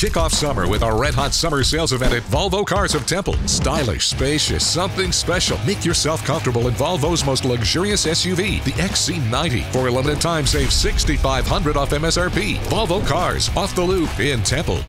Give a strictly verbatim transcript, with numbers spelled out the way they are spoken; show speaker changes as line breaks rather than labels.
Kick off summer with our red hot summer sales event at Volvo Cars of Temple. Stylish, spacious, something special. Make yourself comfortable in Volvo's most luxurious S U V, the X C ninety. For a limited time, save six thousand five hundred dollars off M S R P. Volvo Cars, off the loop in Temple.